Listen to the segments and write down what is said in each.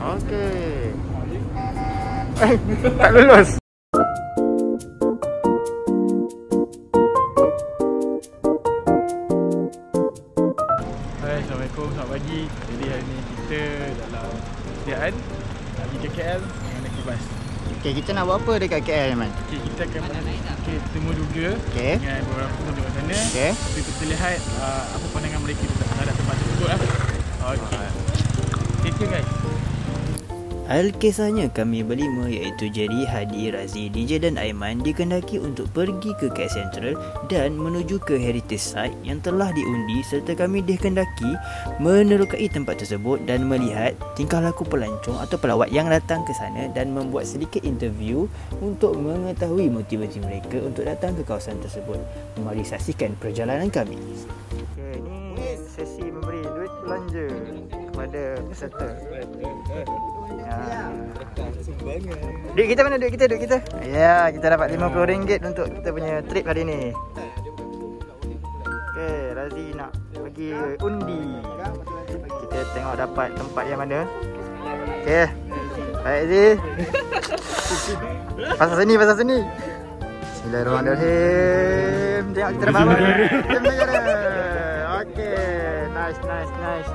Okey. Tak lulus. Hai, Assalamualaikum, selamat pagi. Jadi hari ni kita dalam persediaan nak pergi ke KL dengan naik bas. Okey, kita nak buat apa dekat KL, Man? Okey, kita akan temu juga dengan beberapa pengunjung kat sana. Okey. Tapi kita lihat apa pandangan mereka terhadap tempat tersebut lah. Okey. Stay tune, guys. Kisahnya kami berlima iaitu Jerry, Hadi, Razi, DJ dan Aiman dikendaki untuk pergi ke KL Sentral dan menuju ke heritage site yang telah diundi, serta kami dikendaki menerokai tempat tersebut dan melihat tingkah laku pelancong atau pelawat yang datang ke sana dan membuat sedikit interview untuk mengetahui motivasi mereka untuk datang ke kawasan tersebut. Mari saksikan perjalanan kami. Okay, ini sesi memberi duit belanja kepada peserta. Duit kita mana? Duit kita. Ya, kita dapat RM50 untuk kita punya trip hari ni. Okey, Razi nak pergi undi. Kita tengok dapat tempat yang mana. Okey. Baik Razi. Pasal sini. Bismillahirrahmanirrahim. Tengok kita dapat apa? Okey, nice.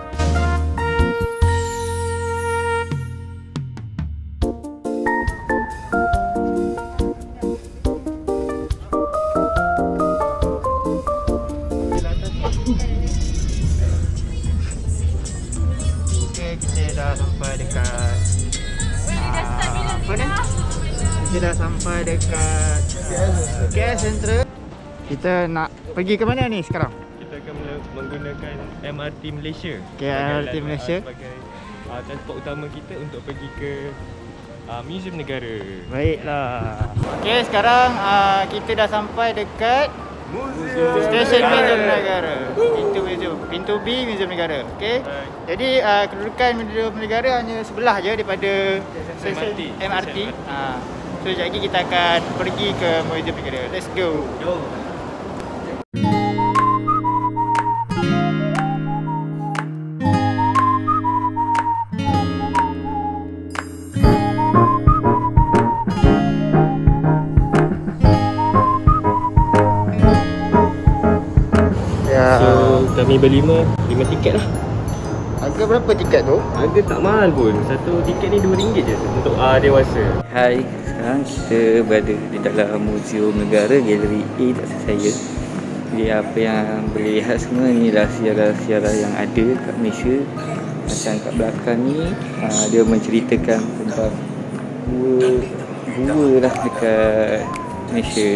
Kita dah sampai dekat KL Sentral. Kita nak pergi ke mana ni sekarang? Kita akan menggunakan MRT Malaysia. MRT Malaysia sebagai transport utama kita untuk pergi ke Museum Negara. Baiklah. Okey, sekarang kita dah sampai dekat Stesen Museum Negara. Pintu B Museum Negara. Okey. Jadi kedudukan Museum Negara hanya sebelah je daripada stesen MRT. So sekejap lagi kita akan pergi ke Museum Negara. Let's go. So kami berlima 5 tiket lah. Harga berapa tiket tu? Harga tak mahal pun. Satu tiket ni RM2 je untuk dewasa. Hai, sekarang kita berada di dalam Museum Negara Galeri A tak saya. Jadi apa yang boleh lihat semua ni rahsia-rahsia yang ada kat Malaysia. Macam kat belakang ni dia menceritakan tentang gua lah dekat Malaysia.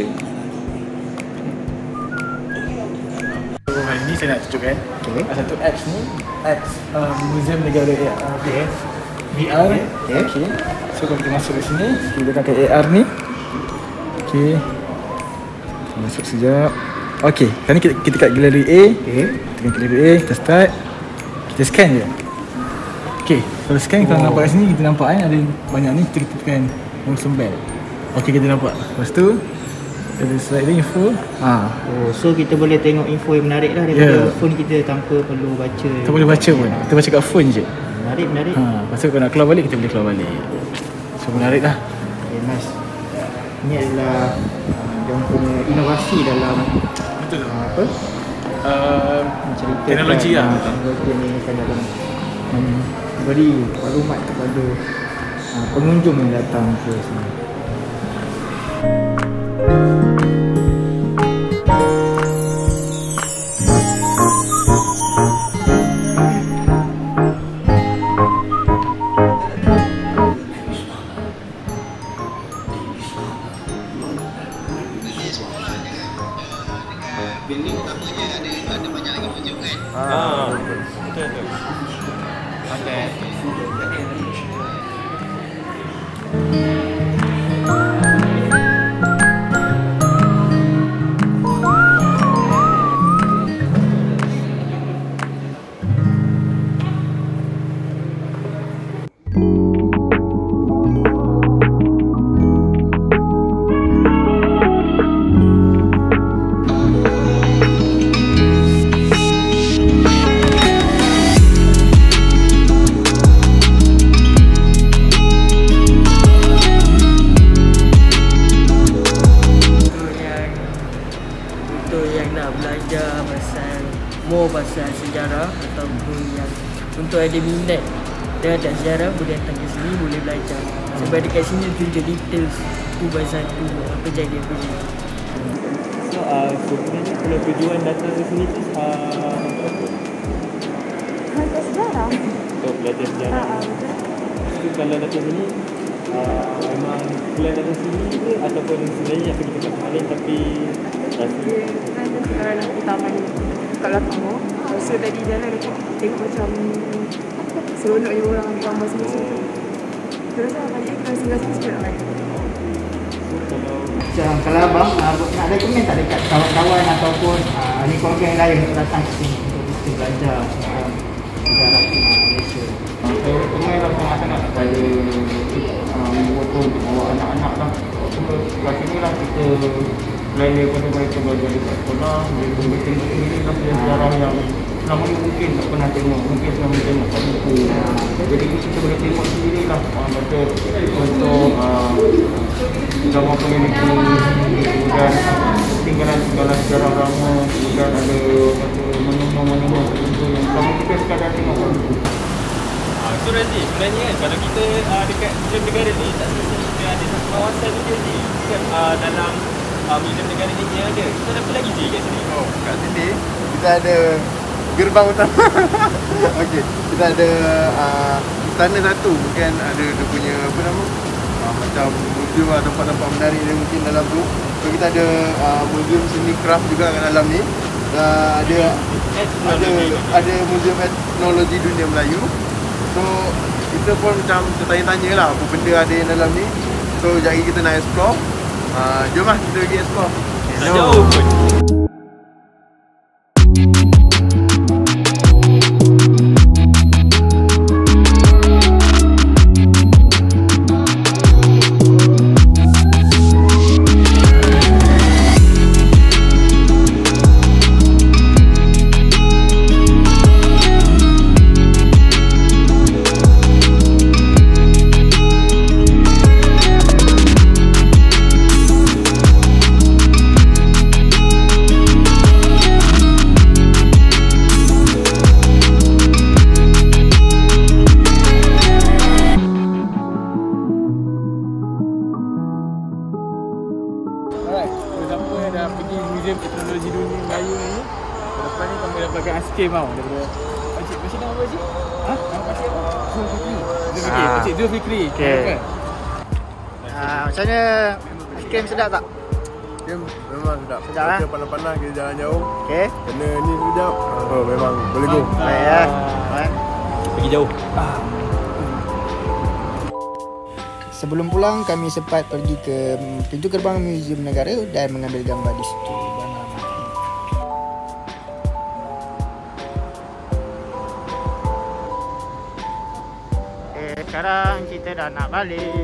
Hari ni saya nak tunjukkan satu apps ni, apps Museum Negara AR VR. Okay. So kalau kita masuk ke sini, kita tekan ke AR ni. Okay, masuk sekejap. Okay, sekarang ni kita kat galeri A. Tekan galeri A, kita start. Kita scan je. Okay, kalau scan kalau nampak kat sini, kita nampak ada banyak ni. Kita tekan langsung bell. Okay, kita nampak. Lepas tu ada slide info. So kita boleh tengok info yang menarik lah daripada phone kita tanpa perlu baca. Tak boleh baca pun. Kita baca kat phone je. Menarik. Lepas tu kalau nak keluar balik, kita boleh keluar balik. So menarik lah. Okay, nice. Ini adalah yang punya inovasi dalam apa? Teknologi lah. Teknologi ni akan dalam beri maklumat kepada pengunjung yang datang ke sini. Building utamanya ada banyak lagi museum kan? Betul. Okay. ataupun yang untuk ada minat terhadap sejarah boleh datang ke sini, boleh belajar. Sebab dekat sini tunjuk detail satu by satu apa jadi. So sebenarnya kalau tujuan datang ke sini tu Belajar sejarah. untuk belajar sejarah. So kalau datang sini memang plan datang sini ke ataupun sebenarnya nak pergi tempat lain tapi rasa Kan sekarang nanti taman kat belakang tu. So tadi jalan dekat tengok macam seronok je orang gambar semua tu. Terus balik kita singgah-singgah sikit nak main. Kalau abang nak recommend tak dekat kawan-kawan ataupun ahli keluarga yang lain untuk datang ke sini untuk kita belajar sejarah Malaysia. Saya recommend sangat-sangat kepada beberapa untuk bawa anak-anak lah. Kat sini lah kita selain daripada mereka belajar dekat sekolah, mereka bertengok sendiri lah sejarah yang selama ni mungkin tak pernah tengok, mungkin selama ni tengok kat buku. Jadi kita boleh tengok sendiri lah macam untuk gambar komuniti, kemudian tinggalan sejarah lama, kemudian ada satu monumen-monumen tertentu yang selama kita sekadar tengok kat buku. So Razi, sebenarnya kan kalau kita dekat Museum Negara ni tak semestinya kita ada satu kawasan tu je ni dalam Museum Negara ni yang ada. Kita ada apa lagi je kat sini? Oh, kat sini kita ada gerbang utama. Okey, kita ada istana satu, mungkin ada dia punya apa nama? Macam museum lah, tempat-tempat menarik dia mungkin dalam tu. So kita ada museum seni craft juga kat dalam ni. Ada museum etnologi dunia Melayu. So kita pun macam tertanya-tanya lah apa benda ada yang dalam ni. So sekejap lagi kita nak explore. Jom lah kita pergi explore. Tak jauh pun. Dah pergi Museum Teknologi Dunia Melayu ni. Lepas ni kami dapatkan aiskrim tau daripada Pakcik nama apa Pakcik? Nama Pakcik apa? Zulfikri. Pakcik Zulfikri. Okey. Macam mana aiskrim sedap tak? Aiskrim memang sedap. Sedap Kita panas-panas kita jalan jauh. Okey. Kena ni sekejap. Oh memang boleh go. Baik ya. Pergi jauh. Sebelum pulang, kami sempat pergi ke pintu gerbang Museum Negara dan mengambil gambar di situ. Sekarang kita dah nak balik.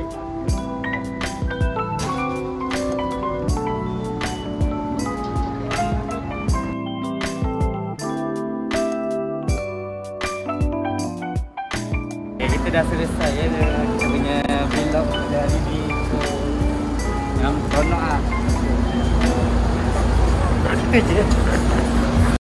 Kita dah selesai ya kita punya vlog dari ni tu yang seronok ah.